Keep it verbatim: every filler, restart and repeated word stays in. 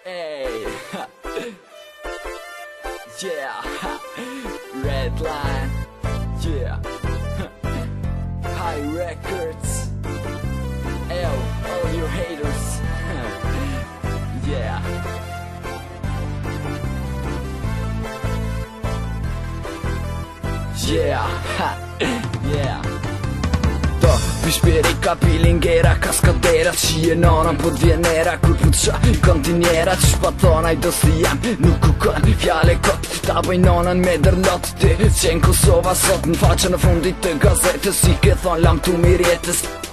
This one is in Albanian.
Ey, ha. Yeah, ha. Red line, yeah, ha. High records, L, all you haters, yeah. Yeah, ha. Yeah. Pisperica, pilinghera, cascadera, ci e non un po' di nera, kulpuccia, kontinera, ci spatona i dostiam, nukukan, fjale kot, dabei non an medernot, te, cienko sova sot, në faqën e fundit të gazete, si ke thon lam tu mi rjetës.